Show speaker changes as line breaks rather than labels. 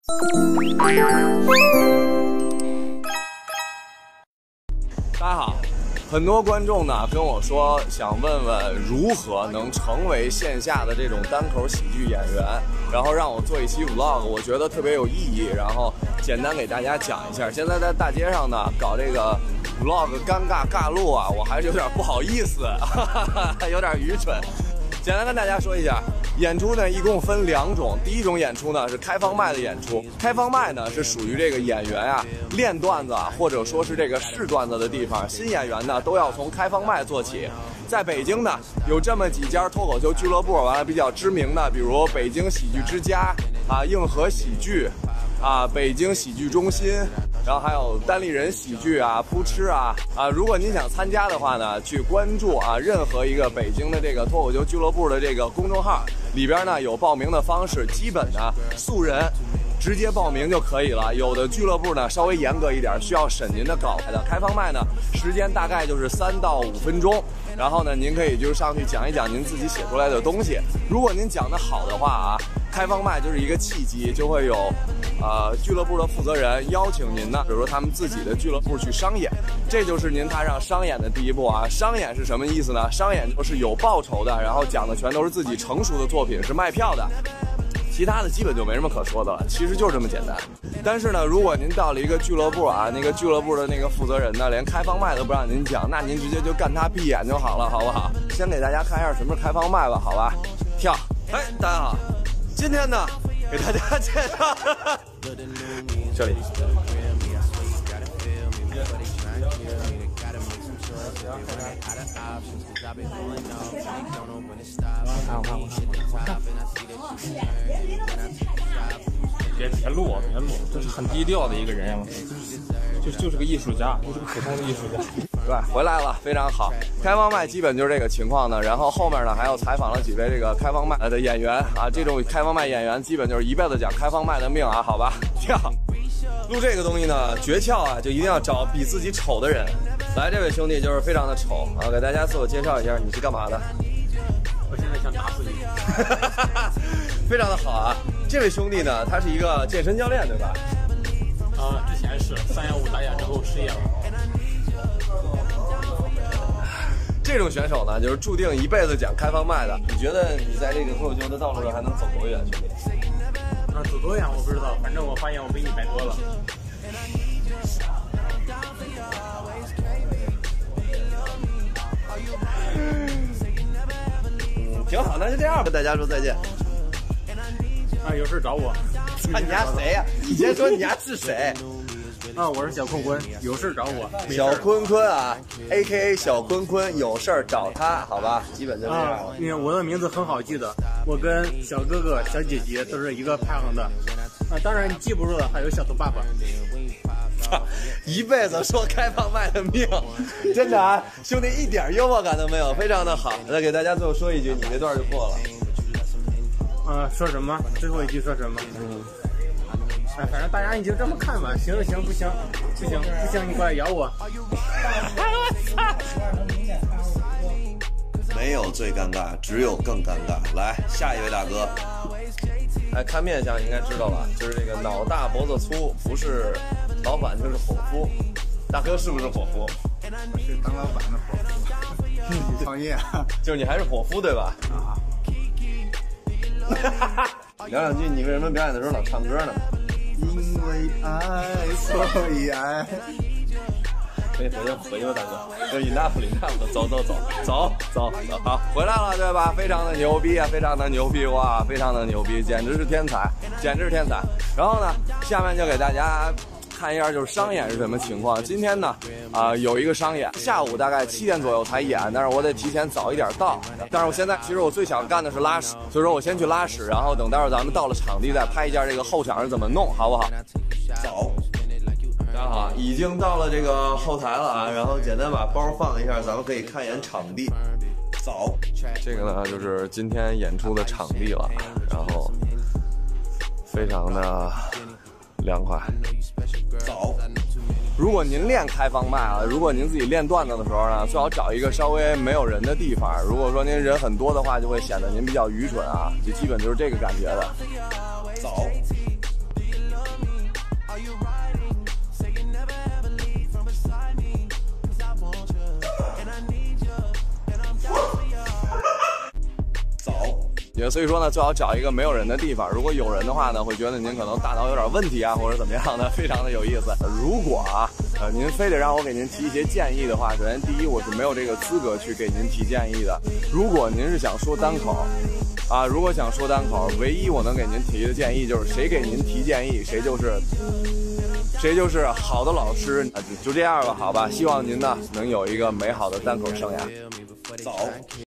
大家好，很多观众呢跟我说想问问如何能成为线下的这种单口喜剧演员，然后让我做一期 vlog， 我觉得特别有意义，然后简单给大家讲一下。现在在大街上呢搞这个 vlog 尴尬尬录啊，我还是有点不好意思，有点愚蠢。简单跟大家说一下，演出呢一共分2种。第一种演出呢是开放麦的演出，开放麦呢是属于这个演员啊练段子啊，或者说是这个试段子的地方。新演员呢都要从开放麦做起。在北京呢有这么几家脱口秀俱乐部，完了比较知名的，比如北京喜剧之家啊、硬核喜剧啊、北京喜剧中心，然后还有单立人喜剧啊、扑哧啊。如果您想参加的话呢，去关注啊任何一个北京的这个脱口秀俱乐部的这个公众号，里边呢有报名的方式，基本呢素人直接报名就可以了。有的俱乐部呢稍微严格一点，需要审您的稿的。开放麦呢时间大概就是3到5分钟，然后呢您可以就上去讲一讲您自己写出来的东西。如果您讲得好的话啊，开放麦就是一个契机，就会有俱乐部的负责人邀请您呢，比如说他们自己的俱乐部去商演，这就是您踏上商演的第一步啊。商演是什么意思呢？商演就是有报酬的，然后讲的全都是自己成熟的作品，是卖票的。其他的基本就没什么可说的了，其实就是这么简单。但是呢，如果您到了一个俱乐部啊，那个俱乐部的那个负责人呢，连开放麦都不让您讲，那您直接就干他闭眼就好了，好不好？先给大家看一下什么是开放麦吧，好吧？跳，大家好，今天呢，给大家介绍这里。
别录，这是很低调的一个人，就是个艺术家，就是个普通的艺术家。
对，回来了，非常好。开放麦基本就是这个情况呢，然后后面呢还有采访了几位这个开放麦的演员啊，这种开放麦演员基本就是一辈子讲开放麦的命啊，好吧？跳。录这个东西呢，诀窍啊，就一定要找比自己丑的人。来，这位兄弟就是非常的丑啊，给大家自我介绍一下，你是干嘛的？
我现在想打死你。
非常的好啊，这位兄弟呢，他是一个健身教练，对吧？
之前是315打假之后失业了。
这种选手呢，就是注定一辈子讲开放麦的。你觉得你在这个脱口秀的道路上还能走多远，兄弟？
走多远我不知道，反正我发现我比100多了。
挺好，那就这样，跟大家说再见。
有事找我。
你家谁呀？你先说你家是谁？
我是小坤坤，有事找我。
小坤坤啊 ，AKA 小坤坤，有事找他，好吧？基本就这样了。
因为我的名字很好记的，我跟小哥哥、小姐姐都是一个派行的。当然你记不住的还有小头爸爸。
一辈子说开放麦的命，真的啊，兄弟一点幽默感都没有，非常的好。再给大家最后说一句，你这段就过了。
说什么？最后一句说什么？反正大家你就这么看吧，行就行，不行，你过来咬我。
没有最尴尬，只有更尴尬。来，下一位大哥。看面相应该知道吧？就是这个脑大脖子粗，不是老板就是伙夫。大哥是不是伙夫？
我是当老板的伙夫。创业啊？
就是你还是伙夫对吧？聊两句，你为什么表演的时候老唱歌呢？
因为爱，所以爱。
回去吧，大哥。就enough，走，好，回来了，对吧？非常的牛逼啊，非常的牛逼哇，非常的牛逼，简直是天才。然后呢，下面就给大家看一下，就是商演是什么情况。今天呢，有一个商演，下午大概7点左右才演，但是我得提前早一点到。但是我现在其实我最想干的是拉屎，所以说我先去拉屎，然后等待会儿咱们到了场地再拍一下这个后场是怎么弄，好不好？走。大家好，已经到了这个后台了啊，然后简单把包放一下，咱们可以看一眼场地。走，这个呢就是今天演出的场地了，然后非常的凉快。走，如果您练开放麦啊，如果您自己练段子的时候呢，最好找一个稍微没有人的地方。如果说您人很多的话，就会显得您比较愚蠢啊，就基本就是这个感觉的。走。 也所以说呢，最好找一个没有人的地方。如果有人的话呢，会觉得您可能大脑有点问题啊，或者怎么样的，非常的有意思。如果您非得让我给您提一些建议的话，首先第一，我是没有这个资格去给您提建议的。如果您是想说单口如果想说单口，唯一我能给您提的建议就是谁给您提建议，谁就是好的老师。就这样吧，好吧，希望您呢能有一个美好的单口生涯。走。